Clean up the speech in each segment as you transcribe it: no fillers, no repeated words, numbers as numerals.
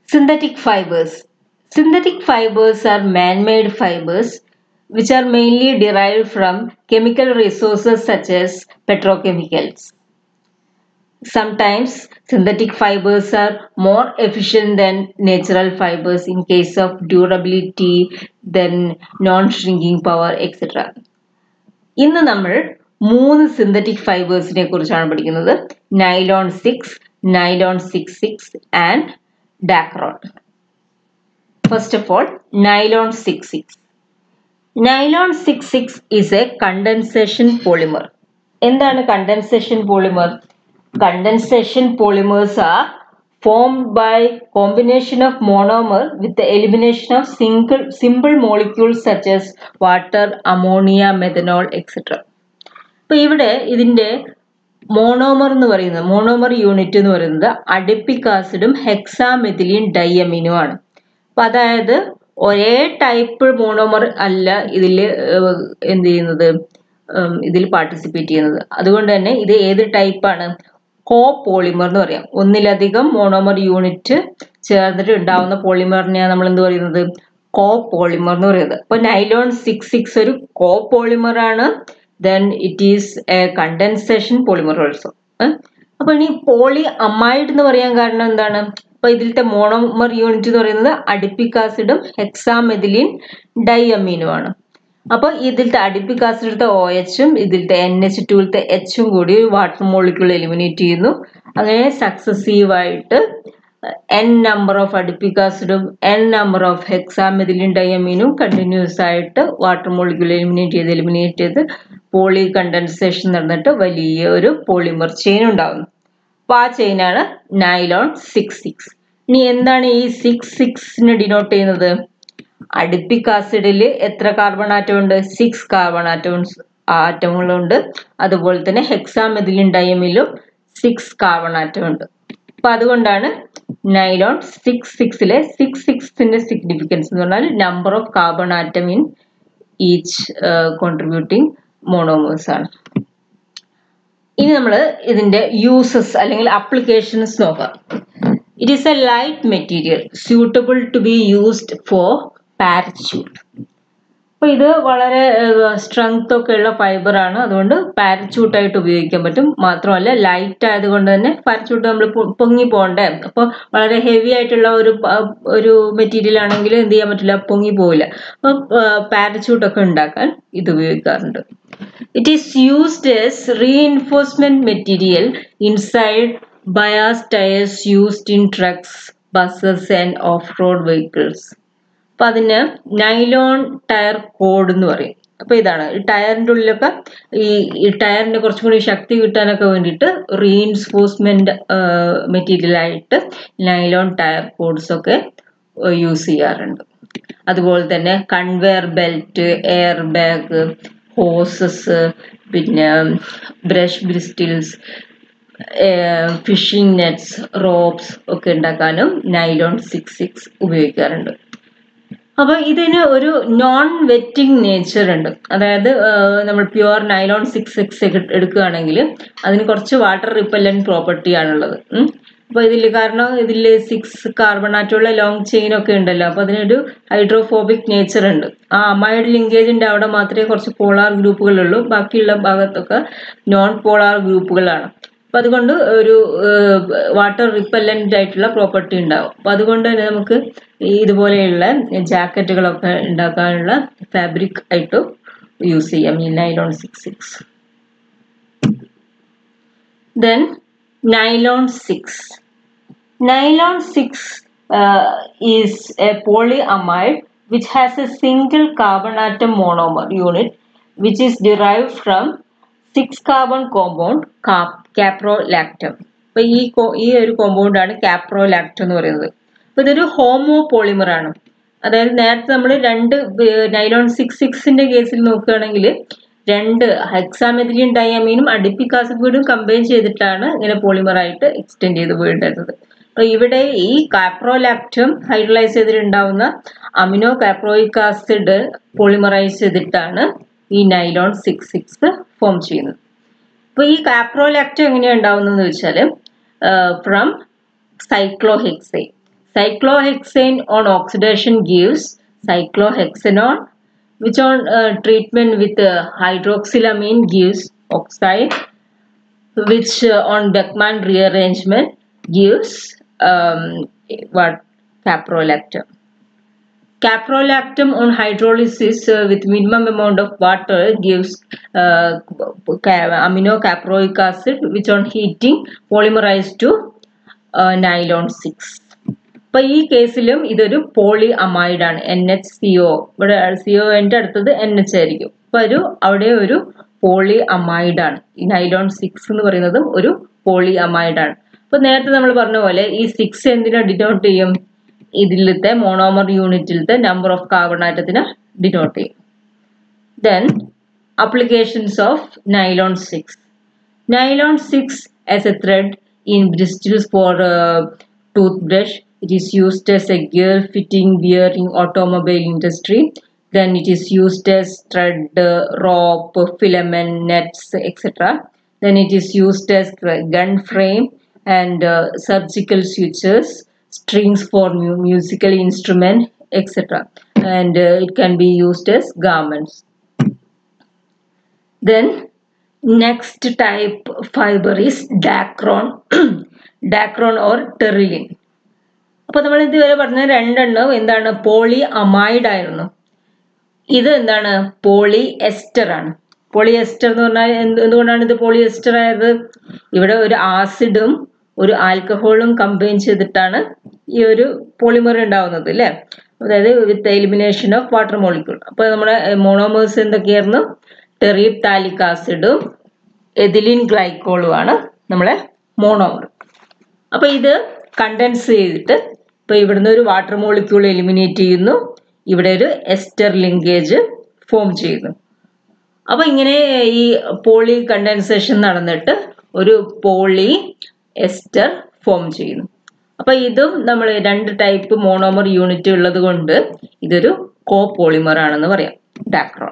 Synthetic fibers. Synthetic fibers are man-made fibers which are mainly derived from chemical resources such as petrochemicals. Sometimes synthetic fibers are more efficient than natural fibers in case of durability, then non-shrinking power, etc. ഇന്ന് നമ്മൾ 3 synthetic fibers-നെ കുറിച്ചാണ് പഠിക്കുന്നത്. Nylon 6, Nylon 66 and Dacron. First of all, Nylon 66. Nylon 66 is a condensation polymer. എന്താണ് condensation polymer? Condensation polymers are formed by combination of monomer with the elimination of simple molecules such as water, ammonia, methanol, etc. അപ്പോൾ ഇവിടെ ഇതിൻ്റെ monomer എന്ന് പറയുന്നത് monomer unit എന്ന് പറയുന്നത് adipic ആസിഡും ഹെക്സാമെഥിലീൻ ഡൈഅമീനും ആണ്. അപ്പം അതായത് ഒരേ ടൈപ്പ് മോണോമർ അല്ല ഇതിൽ എന്ത് ചെയ്യുന്നത്, ഇതിൽ പാർട്ടിസിപ്പേറ്റ് ചെയ്യുന്നത്. അതുകൊണ്ട് തന്നെ ഇത് ഏത് ടൈപ്പാണ്? കോ പോളിമർ എന്ന് പറയാം. ഒന്നിലധികം മോണോമർ യൂണിറ്റ് ചേർന്നിട്ട് ഉണ്ടാവുന്ന പോളിമറിനെയാണ് നമ്മൾ എന്ത് പറയുന്നത്? കോ പോളിമർ എന്ന് പറയുന്നത്. അപ്പോൾ നൈലോൺ 66 ഒരു കോ പോളിമർ ആണ്. Then it is a condensation polymer also. അപ്പോൾ ഇനി പോളി അമൈഡ് എന്ന് പറയാൻ കാരണം എന്താണ്? അപ്പോൾ ഇതിലത്തെ മോണോമർ യൂണിറ്റ് എന്ന് പറയുന്നത് അഡിപ്പിക് ആസിഡും ഹെക്സാമെഥിലീൻ ഡൈഅമീനുമാണ്. അപ്പോൾ ഇതിലത്തെ അഡിപ്പിക് ആസിഡിലത്തെ OHും ഇതിലത്തെ NH2ലത്തെ Hഉം കൂടി വാട്ടർ മോളിക്യൂൾ എലിമിനേറ്റ് ചെയ്യുന്നു. അങ്ങനെ സക്സസീവായിട്ട് n നമ്പർ ഓഫ് അഡിപ്പിക് ആസിഡും n നമ്പർ ഓഫ് ഹെക്സാമെഥിലീൻ ഡൈഅമീനും കണ്ടിന്യൂസ് ആയിട്ട് വാട്ടർ മോളിക്യൂൾ എലിമിനേറ്റ് ചെയ്ത് പോളി കണ്ടൻസേഷൻ നടന്നിട്ട് വലിയ ഒരു പോളിമർ ചെയിൻ ഉണ്ടാകുന്നു. അപ്പോൾ ആ ചെയിനാണ് നൈലോൺ 66. ഇനി എന്താണ് ഈ 66നെ ഡിനോട്ട് ചെയ്യുന്നത്? അഡിപ്പിക് ആസിഡിൽ എത്ര കാർബൺ ആറ്റം ഉണ്ട്? 6 കാർബൺ ആറ്റങ്ങളുണ്ട്. അതുപോലെ തന്നെ ഹെക്സാമെഥിലീൻ ഡൈഅമീനിലും 6 കാർബൺ ആറ്റം ഉണ്ട്. അപ്പൊ അതുകൊണ്ടാണ് നൈലോൺ 66ലെ 66ന്റെ സിഗ്നിഫിക്കൻസ് എന്ന് പറഞ്ഞാൽ number of carbon atom in each contributing monomers ആണ്. ഇനി നമ്മൾ ഇതിന്റെ യൂസസ് അല്ലെങ്കിൽ അപ്ലിക്കേഷൻസ് നോക്കാം. It is a light material suitable to be used for parachute. അപ്പോൾ ഇത് വളരെ സ്ട്രെങ്ത് ഒക്കെ ഉള്ള ഫൈബറാണ്. അതുകൊണ്ട് പാരച്യൂട്ടായിട്ട് ഉപയോഗിക്കാൻ പറ്റും. മാത്രമല്ല ലൈറ്റ് ആയതുകൊണ്ട് തന്നെ പാരച്യൂട്ട് നമ്മൾ പൊങ്ങി പോകണ്ടേ. അപ്പോൾ വളരെ ഹെവി ആയിട്ടുള്ള ഒരു മെറ്റീരിയൽ ആണെങ്കിൽ എന്ത് ചെയ്യാൻ പറ്റില്ല, പൊങ്ങി പോവില്ല. അപ്പോൾ പാരച്യൂട്ടൊക്കെ ഉണ്ടാക്കാൻ ഇത് ഉപയോഗിക്കാറുണ്ട്. It is used as reinforcement material inside bias tyres used in trucks, buses and off road vehicles. അപ്പം അതിന് നൈലോൺ ടയർ കോഡ് എന്ന് പറയും. അപ്പോൾ ഇതാണ് ഈ ടയറിൻ്റെ ഉള്ളിലൊക്കെ ഈ ടയറിന് കുറച്ചും കൂടി ശക്തി കിട്ടാനൊക്കെ വേണ്ടിയിട്ട് റീഇൻഫോഴ്സ്മെന്റ് മെറ്റീരിയലായിട്ട് നൈലോൺ ടയർ കോഡ്സ് ഒക്കെ യൂസ് ചെയ്യാറുണ്ട്. അതുപോലെ തന്നെ conveyor belt, air bag, hoses, പിന്നെ brush bristles, fishing nets, ropes ഒക്കെ ഉണ്ടാക്കാനും നൈലോൺ 66 ഉപയോഗിക്കാറുണ്ട്. അപ്പോൾ ഇതിന് ഒരു നോൺ വെറ്റിംഗ് നേച്ചർ ഉണ്ട്. അതായത് നമ്മൾ പ്യുവർ നൈലോൺ 66 എടുക്കുകയാണെങ്കിൽ അതിന് കുറച്ച് വാട്ടർ റിപ്പല്ലന്റ് പ്രോപ്പർട്ടി ആണുള്ളത്. അപ്പോൾ കാരണം ഇതിൽ 6 കാർബൺ ആറ്റമുള്ള ലോങ് ചെയിൻ ഒക്കെ ഉണ്ടല്ലോ. അപ്പോൾ അതിനൊരു ഹൈഡ്രോഫോബിക് നേച്ചർ ഉണ്ട്. ആ അമൈഡ് ലിങ്കേജിന്റെ അവിടെ മാത്രമേ കുറച്ച് പോളാർ ഗ്രൂപ്പുകളുള്ളൂ. ബാക്കിയുള്ള ഭാഗത്തൊക്കെ നോൺ പോളാർ ഗ്രൂപ്പുകളാണ്. അപ്പം അതുകൊണ്ട് ഒരു വാട്ടർ റിപ്പല്ലൻ്റ് ആയിട്ടുള്ള പ്രോപ്പർട്ടി ഉണ്ടാവും. അപ്പം അതുകൊണ്ട് തന്നെ നമുക്ക് ഇതുപോലെയുള്ള ജാക്കറ്റുകളൊക്കെ ഉണ്ടാക്കാനുള്ള ഫാബ്രിക് ആയിട്ട് യൂസ് ചെയ്യാം ഈ nylon 66. Then nylon 6. Nylon 6 is a polyamide which has a single carbon atom monomer unit which is derived from 6 carbon compound caprolactam. അപ്പോൾ ഈ ഒരു കോമ്പൗണ്ടാണ് കാപ്രോലാക്ടം എന്ന് പറയുന്നത്. അപ്പോൾ ഇതൊരു ഹോമോ പോളിമർ ആണ്. അതായത് നേരത്തെ നമ്മൾ 2 നൈലോൺ 66ന്റെ കേസിൽ നോക്കുകയാണെങ്കിൽ 2 ഹെക്സാമെഥിലീൻ ഡൈഅമീനും അഡിപ്പിക് ആസിഡും കമ്പൈൻ ചെയ്തിട്ടാണ് ഇങ്ങനെ പോളിമറായിട്ട് എക്സ്റ്റെൻഡ് ചെയ്ത് പോയിട്ടുണ്ടായിരുന്നത്. അപ്പോൾ ഇവിടെ ഈ കാപ്രോലാക്ടം ഹൈഡ്രലൈസ് ചെയ്തിട്ടുണ്ടാവുന്ന അമിനോ കാപ്രോയിക് ആസിഡ് പോളിമറൈസ് ചെയ്തിട്ടാണ് ഈ നൈലോൺ 66 ഫോം ചെയ്യുന്നത്. അപ്പോൾ ഈ കാപ്രോലാക്ടം എങ്ങനെയാണ് ഉണ്ടാവുന്നതെന്ന് വെച്ചാൽ from cyclohexane. Cyclohexane on oxidation gives cyclohexanone, which on treatment with hydroxylamine gives oxide, which on Beckmann rearrangement gives caprolactam. Caprolactam on hydrolysis with minimum amount of water gives aminocaproic acid, which on heating polymerized to nylon 6. അപ്പോൾ ഈ കേസിലും ഇതൊരു poly അമൈഡാണ്, NHCO. ഇവിടെ CO ൻ്റെ അടുത്തത് NH ആയിരിക്കും. അപ്പോൾ അവിടെ ഒരു പോളി അമൈഡാണ്. ഈ നൈലോൺ 6 എന്ന് പറയുന്നതും ഒരു പോളി അമൈഡാണ്. അപ്പോൾ നേരത്തെ നമ്മൾ പറഞ്ഞ പോലെ ഈ 6 എന്തിനെ ഡിനോട്ട് ചെയ്യും? ഇതിലത്തെ മോണോമർ യൂണിറ്റിലത്തെ നമ്പർ ഓഫ് കാർബൺ ആറ്റത്തിനെ ഡിനോട്ട് ചെയ്യും. Then applications of nylon 6. Nylon 6 as a thread in bristles for toothbrush. It is used as a gear fitting wear in automobile industry. Then it is used as thread, rope, filament, nets, etc. Then it is used as gun frame and surgical sutures, strings for musical instrument, etc. And it can be used as garments. Then next type fiber is dacron. Dacron or terylene. അപ്പോൾ നമ്മൾ ഇതുവരെ പറഞ്ഞ രണ്ടെണ്ണം എന്താണ്? Poly amide ആയിരുന്നു. ഇത് എന്താണ്? Poly ester ആണ്. പോളി എസ്റ്റർ എന്ന് പറഞ്ഞാൽ എന്തുകൊണ്ടാണ് ഇത് പോളി എസ്റ്റർ ആയത്? ഇവിടെ ഒരു ആസിഡും ഒരു ആൽക്കഹോളും കമ്പൈൻ ചെയ്തിട്ടാണ് ഈ ഒരു പോളിമർ ഉണ്ടാവുന്നത് അല്ലേ? അതായത് with elimination of water molecule. അപ്പോൾ നമ്മുടെ മോണോമേഴ്സ് എന്തൊക്കെയായിരുന്നു? ടെറിപ്താലിക് ആസിഡും എഥിലീൻ ഗ്ലൈക്കോളുമാണ് നമ്മളെ മോണോമർ. അപ്പോൾ ഇത് കണ്ടൻസ് ചെയ്തിട്ട് ഇപ്പോൾ ഇവിടുന്ന് ഒരു വാട്ടർ മോളിക്യൂൾ എലിമിനേറ്റ് ചെയ്യുന്നു, ഇവിടെ ഒരു എസ്റ്റർ ലിങ്കേജ് ഫോം ചെയ്യുന്നു. അപ്പോൾ ഇങ്ങനെ ഈ പോളി കണ്ടൻസേഷൻ നടന്നിട്ട് ഒരു പോളി എസ്റ്റർ ഫോം ചെയ്യുന്നു. അപ്പോൾ ഇതും നമ്മൾ രണ്ട് ടൈപ്പ് മോണോമർ യൂണിറ്റ് ഉള്ളത് കൊണ്ട് ഇതൊരു കോപോളിമർ ആണെന്ന് പറയാം, Dacron.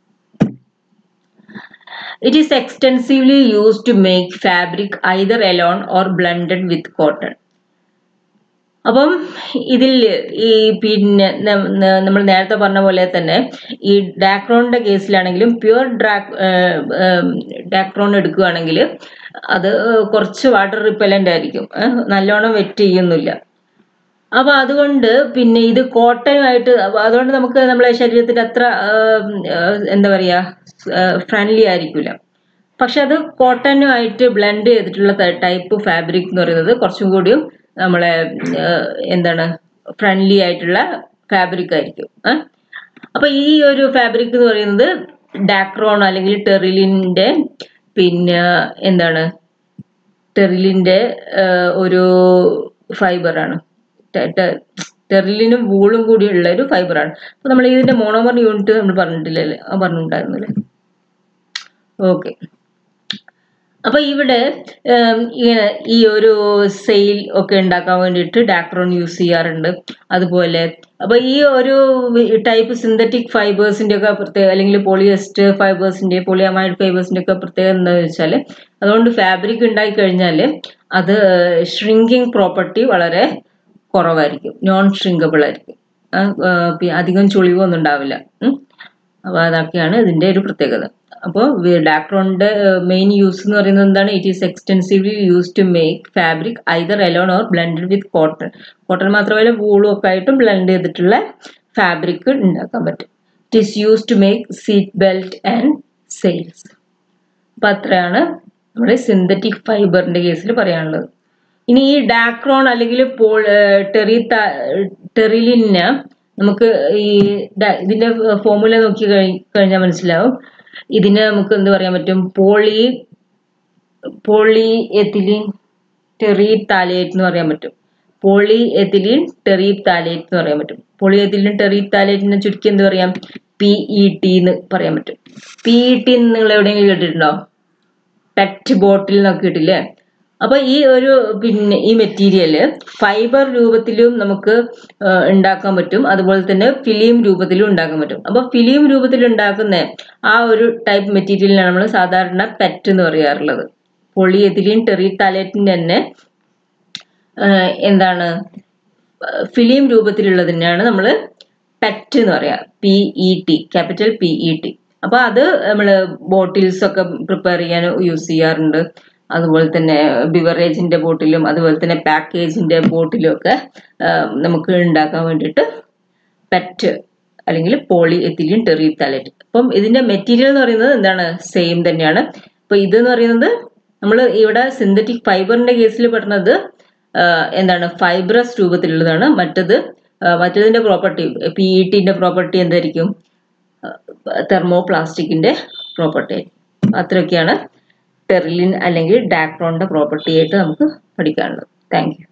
It is extensively used to make fabric either alone or blended with cotton. അപ്പം ഇതിൽ ഈ പിന്നെ നമ്മൾ നേരത്തെ പറഞ്ഞ പോലെ തന്നെ ഈ ഡാക്രോണിന്റെ കേസിലാണെങ്കിലും പ്യുവർ ഡാക്രോൺ എടുക്കുകയാണെങ്കിൽ അത് കുറച്ച് വാട്ടർ റിപ്പലന്റ് ആയിരിക്കും, നല്ലോണം വെറ്റ് ചെയ്യുന്നില്ല. അപ്പൊ അതുകൊണ്ട് പിന്നെ ഇത് കോട്ടനുമായിട്ട്, അതുകൊണ്ട് നമുക്ക് നമ്മളെ ശരീരത്തിന് അത്ര എന്താ പറയാ ഫ്രണ്ട്ലി ആയിരിക്കില്ല. പക്ഷെ അത് കോട്ടനുമായിട്ട് ബ്ലെൻഡ് ചെയ്തിട്ടുള്ള ടൈപ്പ് ഫാബ്രിക് എന്ന് പറയുന്നത് കുറച്ചും കൂടിയും നമ്മളെ എന്താണ് ഫ്രണ്ട്ലി ആയിട്ടുള്ള ഫാബ്രിക് ആയിരിക്കും. അപ്പൊ ഈ ഒരു ഫാബ്രിക് എന്ന് പറയുന്നത് ഡാക്രോൺ അല്ലെങ്കിൽ ടെറിലിന്റെ പിന്നെ എന്താണ് ടെറിലിന്റെ ഒരു ഫൈബറാണ്. ടെറിലിനും വൂളും കൂടി ഉള്ള ഒരു ഫൈബറാണ്. അപ്പൊ നമ്മൾ ഇതിന്റെ മോണോമർ യൂണിറ്റ് നമ്മൾ പറഞ്ഞിട്ടുണ്ടായിരുന്നില്ലേ? ഓക്കെ. അപ്പൊ ഇവിടെ ഈ ഒരു സെയിൽ ഒക്കെ ഉണ്ടാക്കാൻ വേണ്ടിയിട്ട് ഡാക്രോൺ യൂസ് ചെയ്യാറുണ്ട്. അതുപോലെ അപ്പൊ ഈ ഒരു ടൈപ്പ് സിന്തറ്റിക് ഫൈബേഴ്സിന്റെ ഒക്കെ പ്രത്യേക, അല്ലെങ്കിൽ പോളിയസ്റ്റർ ഫൈബേഴ്സിന്റെ പോളിയമൈഡ് ഫൈബേഴ്സിന്റെ ഒക്കെ പ്രത്യേകത എന്താണെന്ന് വെച്ചാൽ അതുകൊണ്ട് ഫാബ്രിക് ഉണ്ടായി കഴിഞ്ഞാൽ അത് ഷ്രിങ്കിങ് പ്രോപ്പർട്ടി വളരെ കുറവായിരിക്കും, നോൺ ഷ്രിങ്കബിൾ ആയിരിക്കും, അധികം ചുളിവൊന്നും ഉണ്ടാവില്ല. അപ്പൊ അതൊക്കെയാണ് ഇതിന്റെ ഒരു പ്രത്യേകത. അപ്പോൾ ഡാക്രോണിന്റെ മെയിൻ യൂസ് എന്ന് പറയുന്നത് എന്താണ്? It is extensively use to make fabric either alone or blended with cotton. Cotton മാത്രമല്ല വൂളും ഒക്കെ ആയിട്ടും ബ്ലെൻഡ് ചെയ്തിട്ടുള്ള ഫാബ്രിക് ഉണ്ടാക്കാൻ പറ്റും. It is use to make seat belt and sails. അപ്പൊ അത്രയാണ് നമ്മുടെ സിന്തറ്റിക് ഫൈബറിന്റെ കേസിൽ പറയാനുള്ളത്. ഇനി ഈ ഡാക്രോൺ അല്ലെങ്കിൽ ടെറിലിന് നമുക്ക് ഈ ഇതിന്റെ ഫോർമുല നോക്കി കഴിഞ്ഞാൽ മനസ്സിലാവും. ഇതിന് നമുക്ക് എന്ത് പറയാൻ പറ്റും? പോളി എഥിലീൻ ടെറീപ്താലേറ്റ് എന്ന് പറയാൻ പറ്റും. പോളി എഥിലീൻ ടെറീപ്താലേറ്റ് എന്ന് പറയാൻ പറ്റും. പോളി എഥിലീൻ ടെറീപ്താലേറ്റിനെ ചുരുക്കി എന്ത് പറയാം? PET എന്ന് പറയാൻ പറ്റും. PET നിങ്ങൾ എവിടെയെങ്കിലും കേട്ടിട്ടുണ്ടോ? പെറ്റ് ബോട്ടിൽ എന്നൊക്കെ കിട്ടില്ലേ? അപ്പൊ ഈ ഒരു പിന്നെ ഈ മെറ്റീരിയല് ഫൈബർ രൂപത്തിലും നമുക്ക് ഉണ്ടാക്കാൻ പറ്റും, അതുപോലെ തന്നെ ഫിലിം രൂപത്തിലും ഉണ്ടാക്കാൻ പറ്റും. അപ്പൊ ഫിലിം രൂപത്തിൽ ഉണ്ടാക്കുന്ന ആ ഒരു ടൈപ്പ് മെറ്റീരിയലിനാണ് നമ്മൾ സാധാരണ പെറ്റ് എന്ന് പറയാറുള്ളത്. പോളിയെഥിലീൻ ടെറീപ്താലേറ്റിന്റെ തന്നെ എന്താണ് ഫിലിം രൂപത്തിലുള്ളതിനാണ് നമ്മൾ PET എന്ന് പറയാ, PET, ക്യാപിറ്റൽ PET. അപ്പൊ അത് നമ്മൾ ബോട്ടിൽസ് ഒക്കെ പ്രിപ്പയർ ചെയ്യാൻ യൂസ് ചെയ്യാറുണ്ട്. അതുപോലെ തന്നെ ബിവറേജിന്റെ ബോട്ടിലും അതുപോലെ തന്നെ പാക്കേജിന്റെ ബോട്ടിലും ഒക്കെ നമുക്ക് ഉണ്ടാക്കാൻ വേണ്ടിയിട്ട് PET അല്ലെങ്കിൽ പോളി എത്തിലീൻ ടെറിഫ്താലേറ്റ്. അപ്പം ഇതിന്റെ മെറ്റീരിയൽ എന്ന് പറയുന്നത് എന്താണ്, സെയിം തന്നെയാണ്. അപ്പൊ ഇതെന്ന് പറയുന്നത് നമ്മൾ ഇവിടെ സിന്തറ്റിക് ഫൈബറിന്റെ കേസിൽ പെടുന്നത് എന്താണ്, ഫൈബ്രസ് രൂപത്തിലുള്ളതാണ്. മറ്റതിന്റെ പ്രോപ്പർട്ടി, PETന്റെ പ്രോപ്പർട്ടി എന്തായിരിക്കും, തെർമോപ്ലാസ്റ്റിക്കിന്റെ പ്രോപ്പർട്ടി ആയിരിക്കും. അത്രയൊക്കെയാണ് ടെറിലിൻ അല്ലെങ്കിൽ ഡാക്രോണിന്റെ പ്രോപ്പർട്ടി ആയിട്ട് നമുക്ക് പഠിക്കാനുള്ളത്. Thank U.